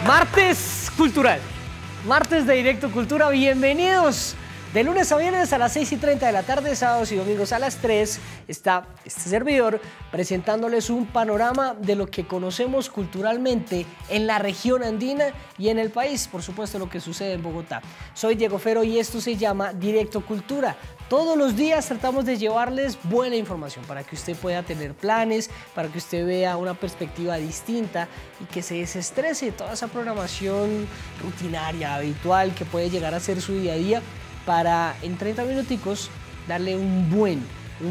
Martes cultural, martes de Directo Cultura, bienvenidos. De lunes a viernes a las 6:30 de la tarde, sábados y domingos a las 3, está este servidor presentándoles un panorama de lo que conocemos culturalmente en la región andina y en el país, por supuesto lo que sucede en Bogotá. Soy Diego Fero y esto se llama Directo Cultura. Todos los días tratamos de llevarles buena información para que usted pueda tener planes, para que usted vea una perspectiva distinta y que se desestrese de toda esa programación rutinaria, habitual, que puede llegar a ser su día a día, para en 30 minuticos darle un buen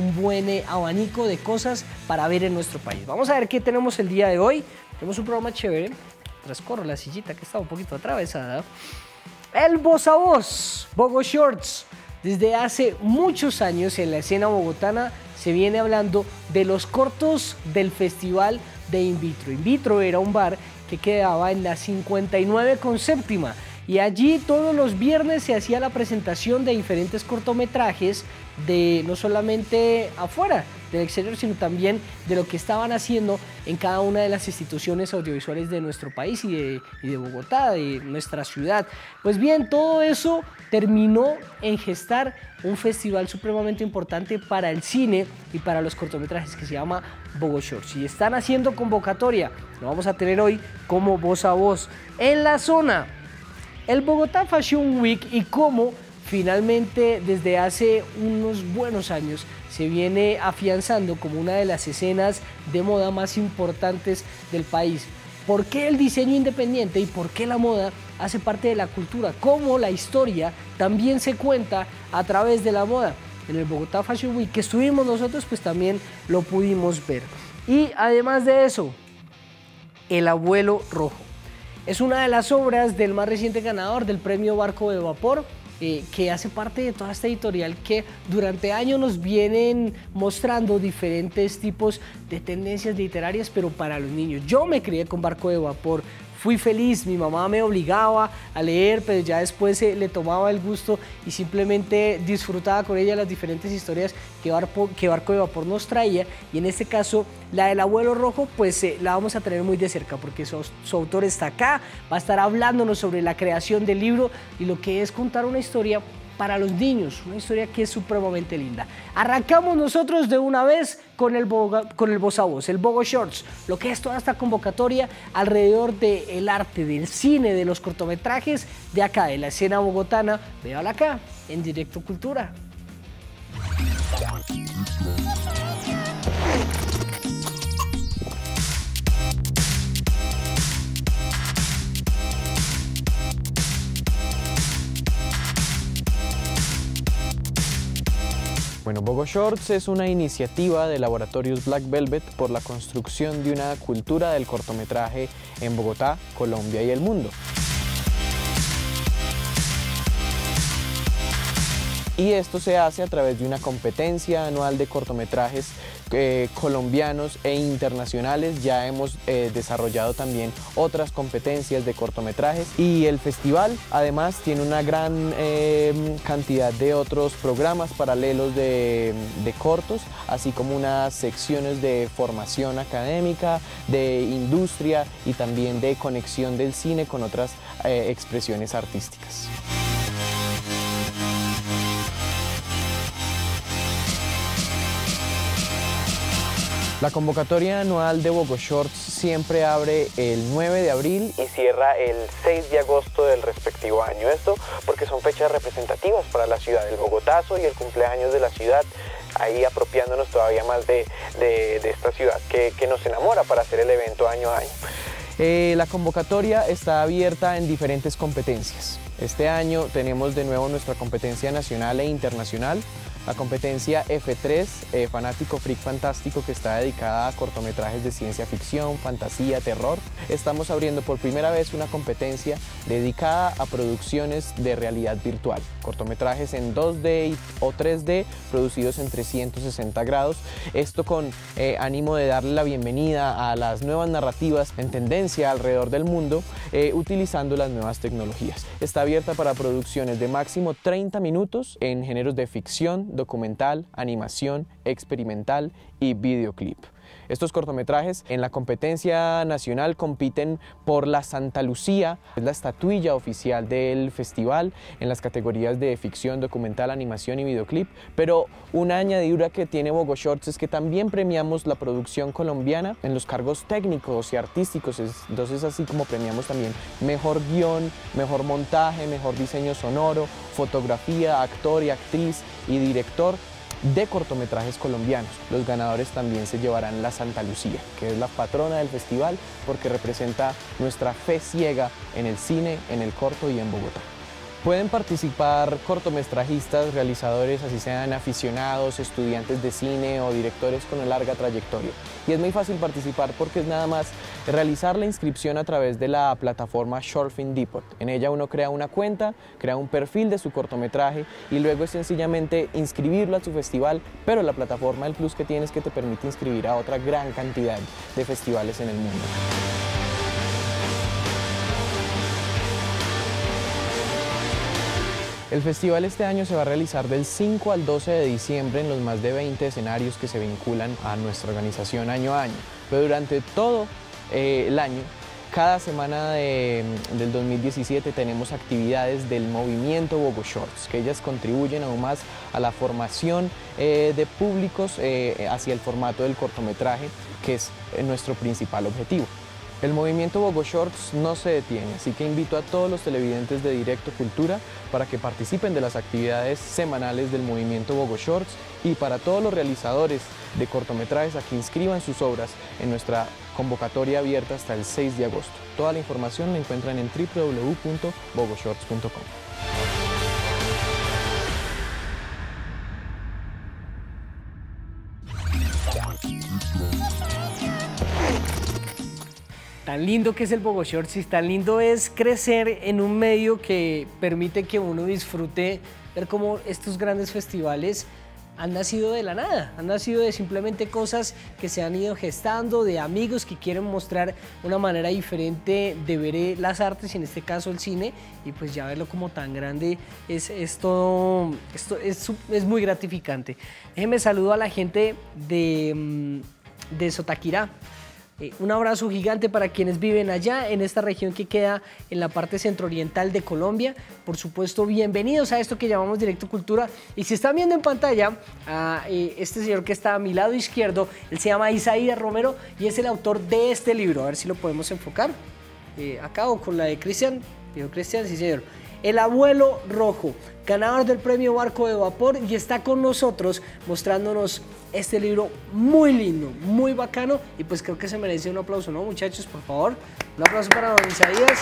abanico de cosas para ver en nuestro país. Vamos a ver qué tenemos el día de hoy. Tenemos un programa chévere. Transcorro la sillita que está un poquito atravesada. El Voz a Voz, Bogo Shorts. Desde hace muchos años en la escena bogotana se viene hablando de los cortos del festival de Invitro. Invitro era un bar que quedaba en la 59 con séptima. Y allí todos los viernes se hacía la presentación de diferentes cortometrajes, de no solamente afuera del exterior, sino también de lo que estaban haciendo en cada una de las instituciones audiovisuales de nuestro país y de Bogotá, de nuestra ciudad. Pues bien, todo eso terminó en gestar un festival supremamente importante para el cine y para los cortometrajes que se llama Bogo Shorts. Y están haciendo convocatoria, lo vamos a tener hoy como Voz a Voz en la zona. El Bogotá Fashion Week y cómo finalmente desde hace unos buenos años se viene afianzando como una de las escenas de moda más importantes del país. ¿Por qué el diseño independiente y por qué la moda hace parte de la cultura? Cómo la historia también se cuenta a través de la moda. En el Bogotá Fashion Week que estuvimos nosotros, pues también lo pudimos ver. Y además de eso, El Abuelo Rojo. Es una de las obras del más reciente ganador del premio Barco de Vapor, que hace parte de toda esta editorial que durante años nos vienen mostrando diferentes tipos de tendencias literarias, pero para los niños. Yo me crié con Barco de Vapor, fui feliz, mi mamá me obligaba a leer, pero ya después le tomaba el gusto y simplemente disfrutaba con ella las diferentes historias que Barco de Vapor nos traía. Y en este caso, la del Abuelo Rojo, pues la vamos a tener muy de cerca porque su autor está acá, va a estar hablándonos sobre la creación del libro y lo que es contar una historia para los niños, una historia que es supremamente linda. Arrancamos nosotros de una vez con el Voz a Voz, el Bogo Shorts, lo que es toda esta convocatoria alrededor del arte, del cine, de los cortometrajes de acá, de la escena bogotana. Véala acá, en Directo Cultura. Bueno, Bogo Shorts es una iniciativa de Laboratorios Black Velvet por la construcción de una cultura del cortometraje en Bogotá, Colombia y el mundo. Y esto se hace a través de una competencia anual de cortometrajes colombianos e internacionales. Ya hemos desarrollado también otras competencias de cortometrajes y el festival además tiene una gran cantidad de otros programas paralelos de cortos, así como unas secciones de formación académica, de industria y también de conexión del cine con otras expresiones artísticas. La convocatoria anual de Bogo Shorts siempre abre el 9 de abril y cierra el 6 de agosto del respectivo año. Esto porque son fechas representativas para la ciudad, el Bogotazo y el cumpleaños de la ciudad, ahí apropiándonos todavía más de esta ciudad que nos enamora para hacer el evento año a año. La convocatoria está abierta en diferentes competencias. Este año tenemos de nuevo nuestra competencia nacional e internacional. La competencia F3, Fanático Freak Fantástico, que está dedicada a cortometrajes de ciencia ficción, fantasía, terror. Estamos abriendo por primera vez una competencia dedicada a producciones de realidad virtual. Cortometrajes en 2D o 3D producidos en 360 grados. Esto con ánimo de darle la bienvenida a las nuevas narrativas en tendencia alrededor del mundo, utilizando las nuevas tecnologías. Está abierta para producciones de máximo 30 minutos en géneros de ficción, documental, animación, experimental y videoclip. Estos cortometrajes en la competencia nacional compiten por la Santa Lucía, es la estatuilla oficial del festival en las categorías de ficción, documental, animación y videoclip, pero una añadidura que tiene BogoShorts es que también premiamos la producción colombiana en los cargos técnicos y artísticos, entonces así como premiamos también mejor guión, mejor montaje, mejor diseño sonoro, fotografía, actor y actriz y director de cortometrajes colombianos. Los ganadores también se llevarán la Santa Lucía, que es la patrona del festival porque representa nuestra fe ciega en el cine, en el corto y en Bogotá. Pueden participar cortometrajistas, realizadores, así sean aficionados, estudiantes de cine o directores con una larga trayectoria. Y es muy fácil participar porque es nada más realizar la inscripción a través de la plataforma Shortfilm Depot. En ella uno crea una cuenta, crea un perfil de su cortometraje y luego es sencillamente inscribirlo a su festival, pero la plataforma, el plus que tiene es que te permite inscribir a otra gran cantidad de festivales en el mundo. El festival este año se va a realizar del 5 al 12 de diciembre en los más de 20 escenarios que se vinculan a nuestra organización año a año. Pero durante todo el año, cada semana del 2017 tenemos actividades del movimiento BogoShorts, que ellas contribuyen aún más a la formación de públicos hacia el formato del cortometraje, que es nuestro principal objetivo. El movimiento BogoShorts no se detiene, así que invito a todos los televidentes de Directo Cultura para que participen de las actividades semanales del movimiento BogoShorts y para todos los realizadores de cortometrajes a que inscriban sus obras en nuestra convocatoria abierta hasta el 6 de agosto. Toda la información la encuentran en www.bogoshorts.com. Tan lindo que es el BogoShorts y tan lindo es crecer en un medio que permite que uno disfrute, ver cómo estos grandes festivales han nacido de la nada, han nacido de simplemente cosas que se han ido gestando, de amigos que quieren mostrar una manera diferente de ver las artes, y en este caso el cine, y pues ya verlo como tan grande es muy gratificante. Déjenme saludar a la gente de Sotaquirá. Un abrazo gigante para quienes viven allá en esta región que queda en la parte centro-oriental de Colombia. Por supuesto, bienvenidos a esto que llamamos Directo Cultura. Y si están viendo en pantalla a este señor que está a mi lado izquierdo, él se llama Isaías Romero y es el autor de este libro. A ver si lo podemos enfocar. Acá o con la de Cristian. Dijo Cristian, sí señor. El Abuelo Rojo, ganador del premio Barco de Vapor, y está con nosotros mostrándonos este libro muy lindo, muy bacano, y pues creo que se merece un aplauso, ¿no, muchachos? Por favor, un aplauso para don Isaías.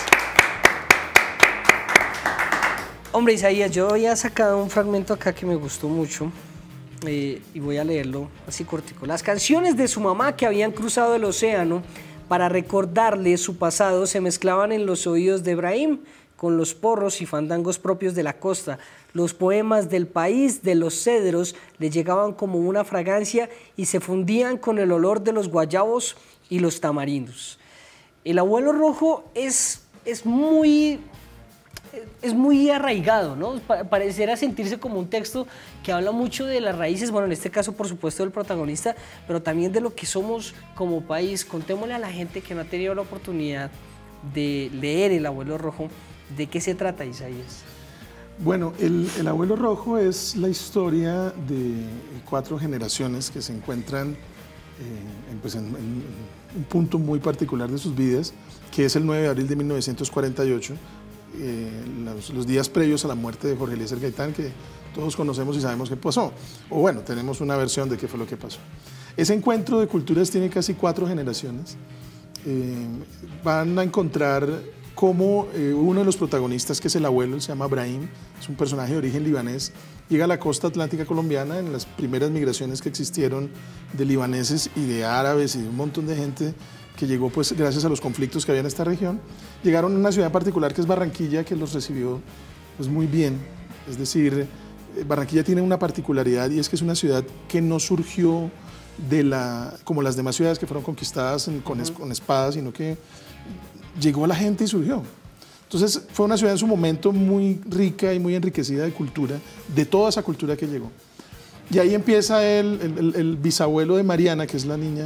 Hombre, Isaías, yo había sacado un fragmento acá que me gustó mucho y voy a leerlo así cortico. Las canciones de su mamá que habían cruzado el océano para recordarle su pasado se mezclaban en los oídos de Ibrahim con los porros y fandangos propios de la costa. Los poemas del país de los cedros le llegaban como una fragancia y se fundían con el olor de los guayabos y los tamarindos. El Abuelo Rojo es muy arraigado, ¿no? Pareciera sentirse como un texto que habla mucho de las raíces, bueno, en este caso por supuesto del protagonista, pero también de lo que somos como país. Contémosle a la gente que no ha tenido la oportunidad de leer El Abuelo Rojo, ¿de qué se trata, Isaías? Bueno, el Abuelo Rojo es la historia de 4 generaciones que se encuentran en un punto muy particular de sus vidas, que es el 9 de abril de 1948, los días previos a la muerte de Jorge Eliezer Gaitán, que todos conocemos y sabemos qué pasó, o bueno, tenemos una versión de qué fue lo que pasó. Ese encuentro de culturas tiene casi 4 generaciones. Van a encontrar cómo uno de los protagonistas, que es el abuelo, se llama Ibrahim, es un personaje de origen libanés, llega a la costa atlántica colombiana en las primeras migraciones que existieron de libaneses y de árabes y de un montón de gente que llegó pues gracias a los conflictos que había en esta región. Llegaron a una ciudad particular que es Barranquilla, que los recibió pues muy bien. Es decir, Barranquilla tiene una particularidad y es que es una ciudad que no surgió como las demás ciudades que fueron conquistadas con espadas, sino que llegó la gente y surgió. Entonces fue una ciudad en su momento muy rica y muy enriquecida de cultura, de toda esa cultura que llegó. Y ahí empieza el bisabuelo de Mariana, que es la niña,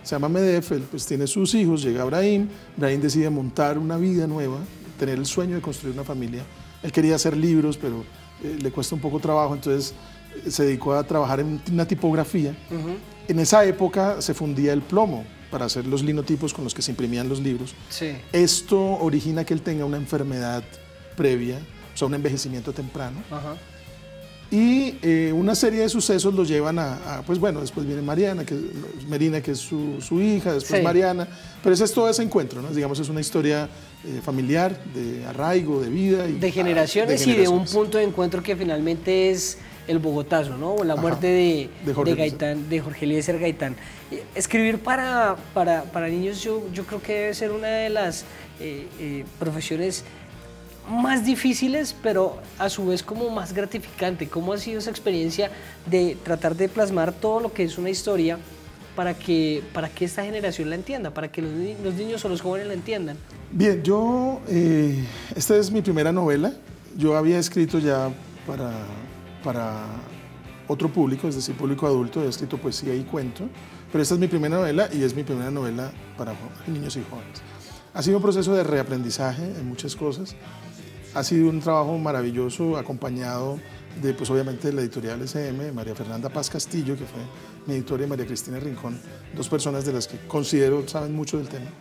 se llama Medef, él pues tiene sus hijos, llega Brahim decide montar una vida nueva, tener el sueño de construir una familia. Él quería hacer libros, pero le cuesta un poco trabajo, entonces se dedicó a trabajar en una tipografía. En esa época se fundía el plomo para hacer los linotipos con los que se imprimían los libros. Sí. Esto origina que él tenga una enfermedad previa, o sea, un envejecimiento temprano. Ajá. Y una serie de sucesos lo llevan pues bueno, después viene Merina, que es su hija, después sí. Mariana, pero ese es todo ese encuentro, ¿no? Digamos, es una historia familiar, de arraigo, de vida. De generaciones y de un punto de encuentro que finalmente es el Bogotazo, ¿no? La muerte de Jorge Eliezer Gaitán. Escribir para niños yo creo que debe ser una de las profesiones más difíciles, pero a su vez como más gratificante. ¿Cómo ha sido esa experiencia de tratar de plasmar todo lo que es una historia para que esta generación la entienda, para que los niños o los jóvenes la entiendan? Bien, esta es mi primera novela. Yo había escrito ya para otro público, es decir, público adulto, he escrito poesía y cuento, pero esta es mi primera novela y es mi primera novela para niños y jóvenes. Ha sido un proceso de reaprendizaje en muchas cosas. Ha sido un trabajo maravilloso, acompañado de, pues obviamente, de la editorial SM, María Fernanda Paz Castillo, que fue mi editora, y María Cristina Rincón, dos personas de las que considero saben mucho del tema.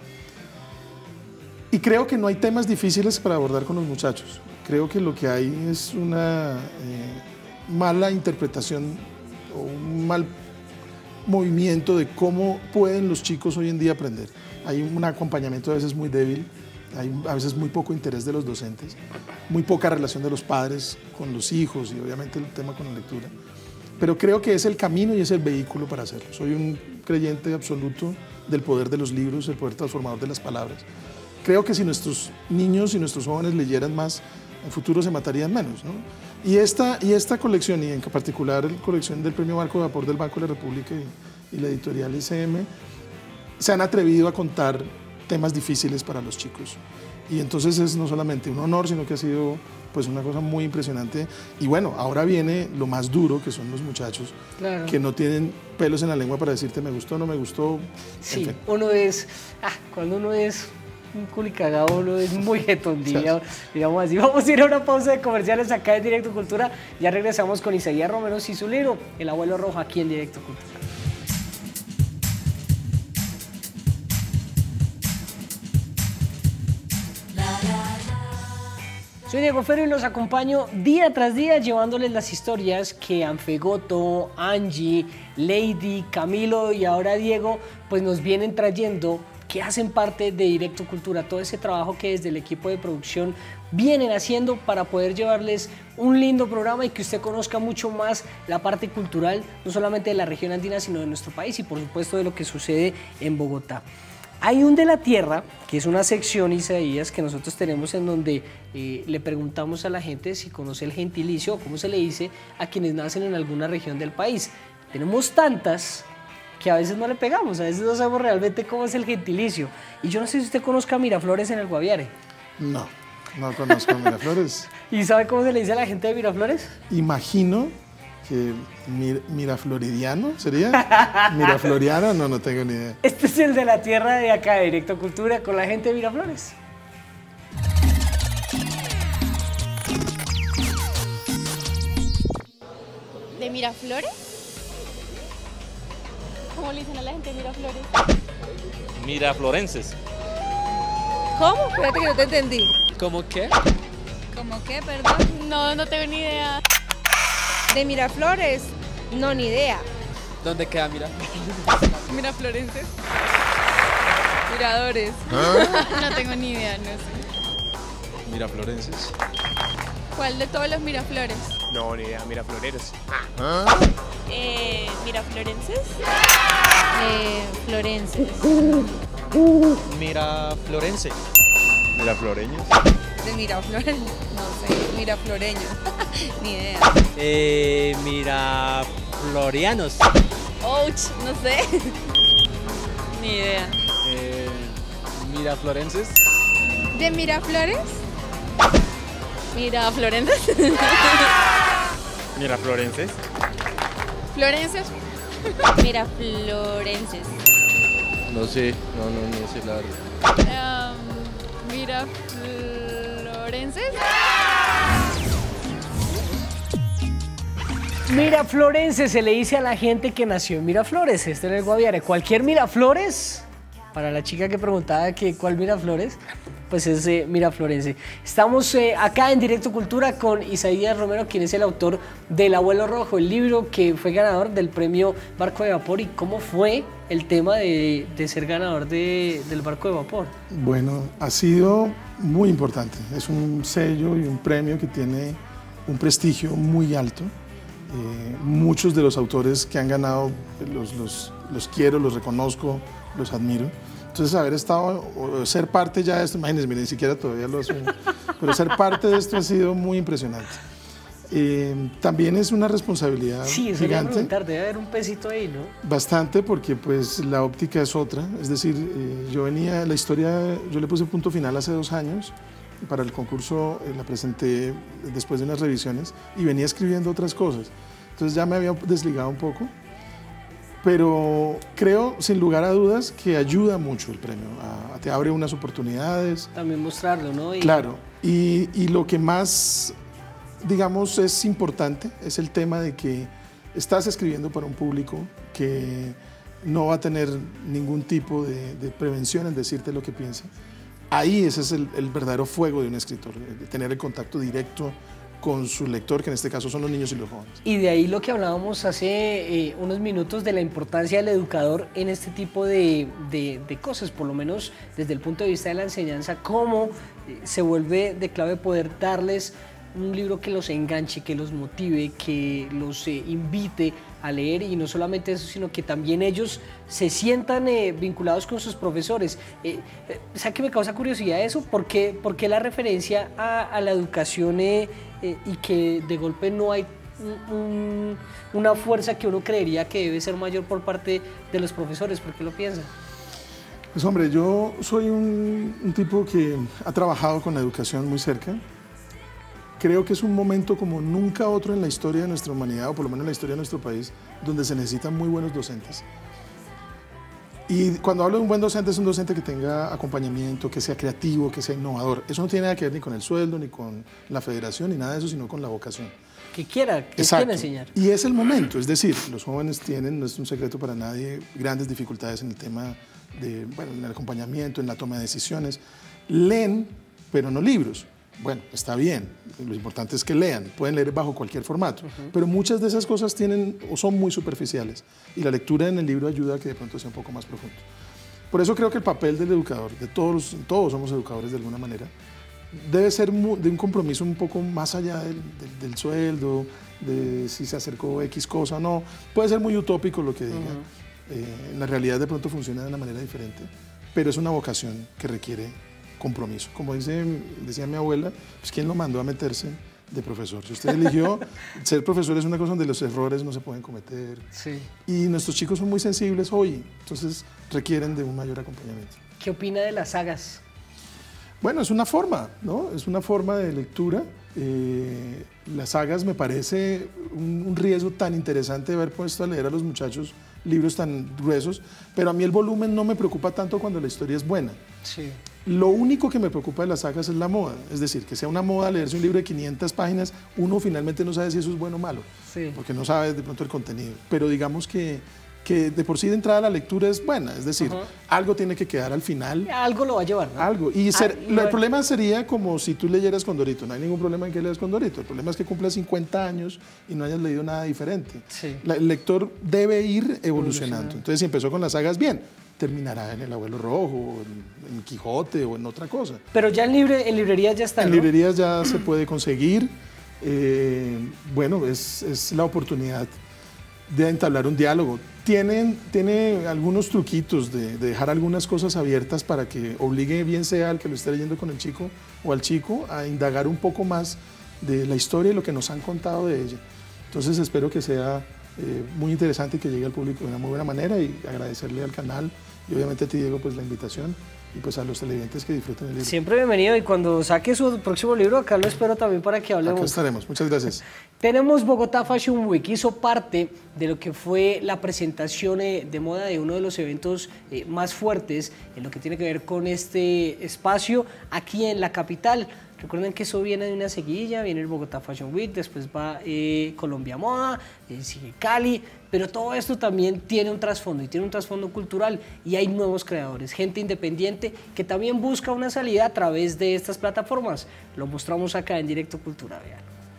Y creo que no hay temas difíciles para abordar con los muchachos. Creo que lo que hay es una mala interpretación o un mal movimiento de cómo pueden los chicos hoy en día aprender. Hay un acompañamiento a veces muy débil. Hay a veces muy poco interés de los docentes, muy poca relación de los padres con los hijos y obviamente el tema con la lectura. Pero creo que es el camino y es el vehículo para hacerlo. Soy un creyente absoluto del poder de los libros, el poder transformador de las palabras. Creo que si nuestros niños y nuestros jóvenes leyeran más, en futuro se matarían menos, ¿no? Y esta colección, y en particular la colección del Premio Barco de Vapor del Banco de la República y la editorial SM, se han atrevido a contar temas difíciles para los chicos. Y entonces es no solamente un honor, sino que ha sido pues una cosa muy impresionante. Y bueno, ahora viene lo más duro, que son los muchachos, claro, que no tienen pelos en la lengua para decirte me gustó, no me gustó. Sí, en fin. Cuando uno es un culicagado, uno es muy jetón, digamos así. Vamos a ir a una pausa de comerciales acá en Directo Cultura. Ya regresamos con Isaías Romero y su libro El Abuelo Rojo, aquí en Directo Cultura. Soy Diego Ferro y los acompaño día tras día llevándoles las historias que Anfegoto, Angie, Lady, Camilo y ahora Diego pues nos vienen trayendo, que hacen parte de Directo Cultura, todo ese trabajo que desde el equipo de producción vienen haciendo para poder llevarles un lindo programa y que usted conozca mucho más la parte cultural, no solamente de la región andina, sino de nuestro país y por supuesto de lo que sucede en Bogotá. Hay un de la tierra, que es una sección, Isaías, que nosotros tenemos en donde le preguntamos a la gente si conoce el gentilicio o cómo se le dice a quienes nacen en alguna región del país. Tenemos tantas que a veces no le pegamos, a veces no sabemos realmente cómo es el gentilicio. Y yo no sé si usted conozca a Miraflores en el Guaviare. No conozco a Miraflores. ¿Y sabe cómo se le dice a la gente de Miraflores? Imagino que mirafloridiano sería. Mirafloriano, no tengo ni idea. Este es el de la tierra de acá, de Directo Cultura, con la gente de Miraflores. ¿De Miraflores? ¿Cómo le dicen a la gente de Miraflores? Miraflorenses. ¿Cómo? Espérate que no te entendí. ¿Cómo qué? ¿Cómo qué, perdón? No tengo ni idea. ¿De Miraflores? No, ni idea. ¿Dónde queda Miraflorenses. Miradores. ¿Ah? No tengo ni idea, no sé. Miraflorenses. ¿Cuál de todos los Miraflores? No, ni idea, mirafloreros. ¿Ah? ¿Miraflorenses? Florenses. Miraflorense. ¿Mirafloreños? De Miraflores, no sé, mirafloreños, ni idea. Miraflorianos. Ouch, no sé, ni idea. Miraflorenses. ¿De Miraflores? Miraflorenses. Miraflorenses. ¿Florenses? Miraflorenses. No sé, no sé la verdad. Miraflorenses. Miraflorense se le dice a la gente que nació en Miraflores, en el Guaviare. Cualquier Miraflores, para la chica que preguntaba que cuál Miraflores, pues es miraflorense. Estamos acá en Directo Cultura con Isaías Romero, quien es el autor del Abuelo Rojo, el libro que fue ganador del premio Barco de Vapor. ¿Y cómo fue el tema de ser ganador del Barco de Vapor? Bueno, ha sido muy importante. Es un sello y un premio que tiene un prestigio muy alto. Muchos de los autores que han ganado los quiero, los reconozco, los admiro. Entonces, haber estado, o ser parte ya de esto, imagínense, ni siquiera todavía lo asumo, pero ser parte de esto ha sido muy impresionante. También es una responsabilidad gigante. Debe haber un pesito ahí, ¿no? Bastante, porque pues la óptica es otra. Es decir, yo le puse punto final hace 2 años. Para el concurso la presenté después de unas revisiones y venía escribiendo otras cosas. Entonces ya me había desligado un poco. Pero creo, sin lugar a dudas, que ayuda mucho el premio. Te abre unas oportunidades. También mostrarlo, ¿no? Claro. Y lo que más, digamos, es importante es el tema de que estás escribiendo para un público que no va a tener ningún tipo de prevención en decirte lo que piensa. Ahí ese es el verdadero fuego de un escritor, de tener el contacto directo con su lector, que en este caso son los niños y los jóvenes. Y de ahí lo que hablábamos hace unos minutos de la importancia del educador en este tipo de cosas, por lo menos desde el punto de vista de la enseñanza, cómo se vuelve de clave poder darles un libro que los enganche, que los motive, que los invite a leer, y no solamente eso, sino que también ellos se sientan vinculados con sus profesores. ¿Sabes qué me causa curiosidad eso? ¿Por qué la referencia a la educación y que de golpe no hay una fuerza que uno creería que debe ser mayor por parte de los profesores? ¿Por qué lo piensan? Pues hombre, yo soy un tipo que ha trabajado con la educación muy cerca. Creo que es un momento como nunca otro en la historia de nuestra humanidad, o por lo menos en la historia de nuestro país, donde se necesitan muy buenos docentes. Y cuando hablo de un buen docente, es un docente que tenga acompañamiento, que sea creativo, que sea innovador. Eso no tiene nada que ver ni con el sueldo, ni con la federación, ni nada de eso, sino con la vocación. Que quiera enseñar. Y es el momento, es decir, los jóvenes tienen, no es un secreto para nadie, grandes dificultades en el tema en el acompañamiento, en la toma de decisiones. Leen, pero no libros. Bueno, está bien, lo importante es que lean, pueden leer bajo cualquier formato, pero muchas de esas cosas tienen o son muy superficiales, y la lectura en el libro ayuda a que de pronto sea un poco más profundo. Por eso creo que el papel del educador, todos somos educadores de alguna manera, debe ser de un compromiso un poco más allá del sueldo, de si se acercó X cosa o no. Puede ser muy utópico lo que diga, en la realidad de pronto funciona de una manera diferente, pero es una vocación que requiere compromiso. Como decía mi abuela, pues ¿quién lo mandó a meterse de profesor? Si usted eligió, ser profesor es una cosa donde los errores no se pueden cometer. Sí. Y nuestros chicos son muy sensibles hoy, entonces requieren de un mayor acompañamiento. ¿Qué opina de las sagas? Bueno, es una forma, ¿no? Es una forma de lectura. Las sagas me parece un riesgo tan interesante de haber puesto a leer a los muchachos libros tan gruesos, pero a mí el volumen no me preocupa tanto cuando la historia es buena. Sí. Lo único que me preocupa de las sagas es la moda, es decir, que sea una moda leerse un libro de 500 páginas, uno finalmente no sabe si eso es bueno o malo, porque no sabe de pronto el contenido, pero digamos que de por sí de entrada la lectura es buena, es decir, algo tiene que quedar al final. Algo lo va a llevar, ¿no? Algo, el problema sería como si tú leyeras Condorito, no hay ningún problema en que leas Condorito, el problema es que cumplas 50 años y no hayas leído nada diferente. Sí. El lector debe ir evolucionando, entonces si empezó con las sagas, bien, terminará en El Abuelo Rojo, en Quijote o en otra cosa. Pero ya en librerías ya está, En ¿no? librerías ya se puede conseguir. Bueno, es la oportunidad de entablar un diálogo. Tiene algunos truquitos de dejar algunas cosas abiertas para que obligue, bien sea al que lo esté leyendo con el chico o al chico, a indagar un poco más de la historia y lo que nos han contado de ella. Entonces espero que sea muy interesante y que llegue al público de una muy buena manera, y agradecerle al canal y obviamente a ti, Diego, pues la invitación y pues a los televidentes que disfruten el libro. Siempre bienvenido, y cuando saque su próximo libro, acá lo espero también para que hablemos. Acá estaremos, muchas gracias. Tenemos Bogotá Fashion Week, hizo parte de lo que fue la presentación de moda de uno de los eventos más fuertes en lo que tiene que ver con este espacio aquí en la capital. Recuerden que eso viene de una seguidilla, viene el Bogotá Fashion Week, después va Colombia Moda, sigue Cali, pero todo esto también tiene un trasfondo, y tiene un trasfondo cultural, y hay nuevos creadores, gente independiente que también busca una salida a través de estas plataformas. Lo mostramos acá en Directo Cultura, vean.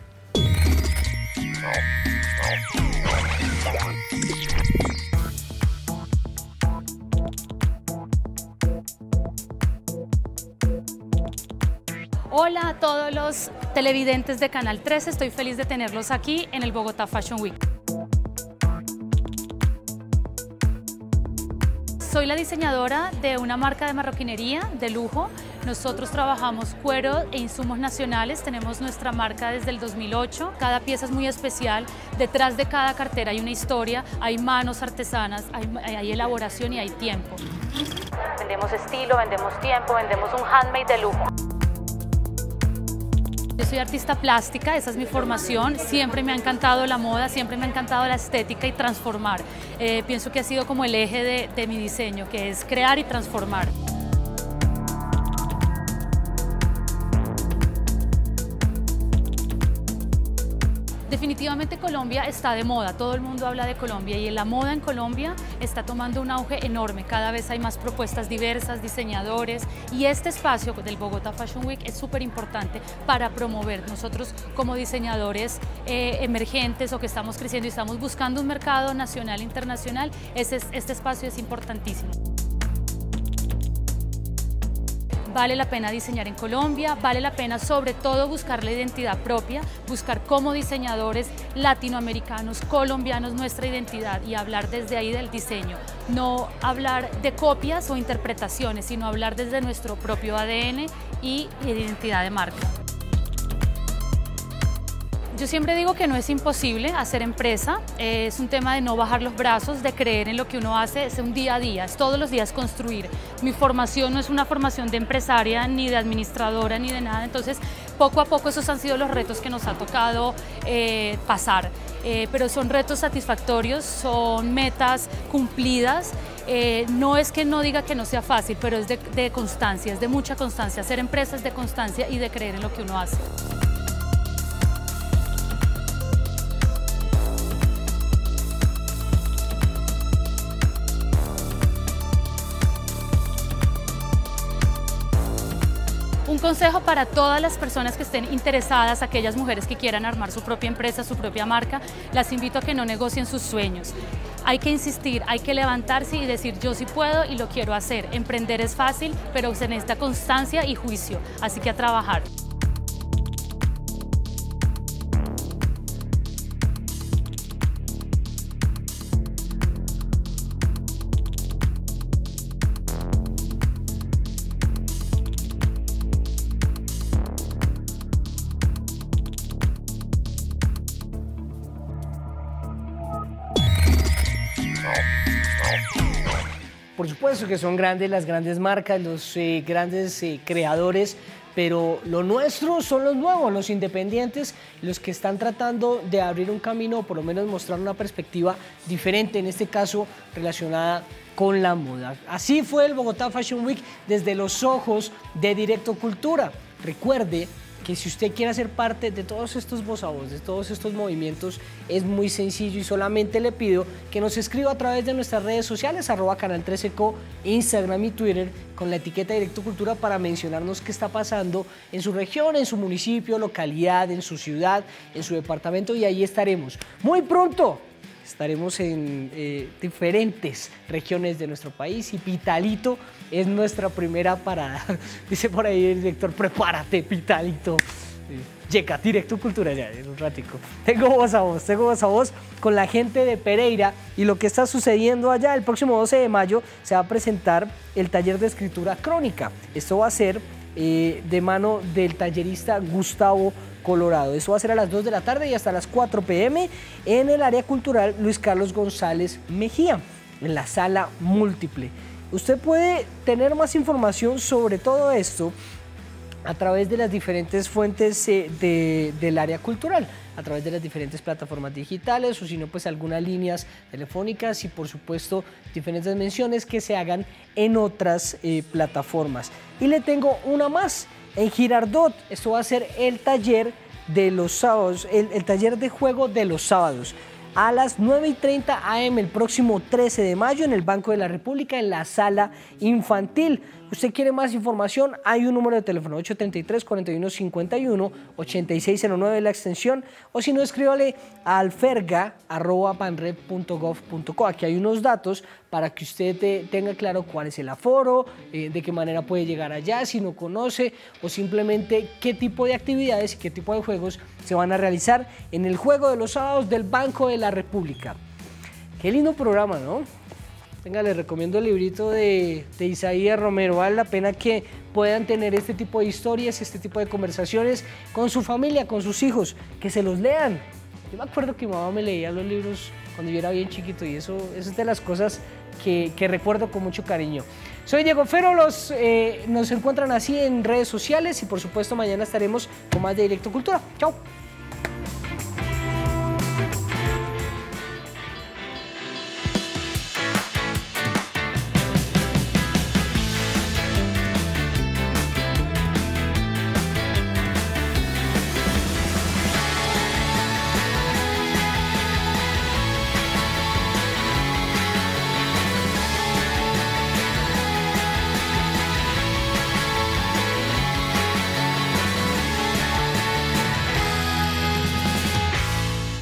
Hola a todos los televidentes de Canal 13, estoy feliz de tenerlos aquí en el Bogotá Fashion Week. Soy la diseñadora de una marca de marroquinería de lujo. Nosotros trabajamos cuero e insumos nacionales, tenemos nuestra marca desde el 2008. Cada pieza es muy especial, detrás de cada cartera hay una historia, hay manos artesanas, hay elaboración y hay tiempo. Vendemos estilo, vendemos tiempo, vendemos un handmade de lujo. Yo soy artista plástica, esa es mi formación, siempre me ha encantado la moda, siempre me ha encantado la estética y transformar. Pienso que ha sido como el eje de mi diseño, que es crear y transformar. Definitivamente Colombia está de moda, todo el mundo habla de Colombia y la moda en Colombia está tomando un auge enorme, cada vez hay más propuestas diversas, diseñadores, y este espacio del Bogotá Fashion Week es súper importante para promover. Nosotros como diseñadores emergentes o que estamos creciendo y estamos buscando un mercado nacional e internacional, este espacio es importantísimo. Vale la pena diseñar en Colombia, vale la pena sobre todo buscar la identidad propia, buscar como diseñadores latinoamericanos, colombianos, nuestra identidad y hablar desde ahí del diseño. No hablar de copias o interpretaciones, sino hablar desde nuestro propio ADN y identidad de marca. Yo siempre digo que no es imposible hacer empresa, es un tema de no bajar los brazos, de creer en lo que uno hace, es un día a día, es todos los días construir. Mi formación no es una formación de empresaria, ni de administradora, ni de nada, entonces poco a poco esos han sido los retos que nos ha tocado pasar, pero son retos satisfactorios, son metas cumplidas. No es que no diga que no sea fácil, pero es de constancia, es de mucha constancia. Hacer empresa es de constancia y de creer en lo que uno hace. Un consejo para todas las personas que estén interesadas, aquellas mujeres que quieran armar su propia empresa, su propia marca, las invito a que no negocien sus sueños. Hay que insistir, hay que levantarse y decir yo sí puedo y lo quiero hacer. Emprender es fácil, pero se necesita constancia y juicio, así que a trabajar. Por supuesto que son grandes las grandes marcas, los grandes creadores, pero lo nuestro son los nuevos, los independientes, los que están tratando de abrir un camino o por lo menos mostrar una perspectiva diferente, en este caso relacionada con la moda. Así fue el Bogotá Fashion Week desde los ojos de Directo Cultura. Recuerde que si usted quiere hacer parte de todos estos voz a voz, de todos estos movimientos, es muy sencillo y solamente le pido que nos escriba a través de nuestras redes sociales, @Canal 13Co, Instagram y Twitter, con la etiqueta Directo Cultura para mencionarnos qué está pasando en su región, en su municipio, localidad, en su ciudad, en su departamento, y ahí estaremos. Muy pronto estaremos en diferentes regiones de nuestro país y Pitalito es nuestra primera parada. Dice por ahí el director, prepárate Pitalito. Llega Directo Cultura ya en un ratico. Tengo voz a voz con la gente de Pereira y lo que está sucediendo allá. El próximo 12 de mayo se va a presentar el taller de escritura crónica. Esto va a ser de mano del tallerista Gustavo Colorado. Eso va a ser a las 2 de la tarde y hasta las 4 p.m. en el área cultural Luis Carlos González Mejía, en la sala múltiple. Usted puede tener más información sobre todo esto a través de las diferentes fuentes del área cultural, a través de las diferentes plataformas digitales o si no, pues algunas líneas telefónicas y por supuesto diferentes menciones que se hagan en otras plataformas. Y le tengo una más, en Girardot, esto va a ser el taller de los sábados, el taller de juego de los sábados. A las 9:30 am el próximo 13 de mayo en el Banco de la República, en la sala infantil. ¿Usted quiere más información? Hay un número de teléfono, 833-4151, 8609 la extensión, o si no, escríbale a alferga@banred.gov.co. Aquí hay unos datos para que usted tenga claro cuál es el aforo, de qué manera puede llegar allá, si no conoce, o simplemente qué tipo de actividades y qué tipo de juegos se van a realizar en el juego de los sábados del Banco de la República. Qué lindo programa, ¿no? Venga, les recomiendo el librito de Isaías Romero. Vale la pena que puedan tener este tipo de historias, este tipo de conversaciones con su familia, con sus hijos, que se los lean. Yo me acuerdo que mi mamá me leía los libros cuando yo era bien chiquito y eso es de las cosas que recuerdo con mucho cariño. Soy Diego Fero, nos encuentran así en redes sociales y por supuesto mañana estaremos con más de Directo Cultura. Chao.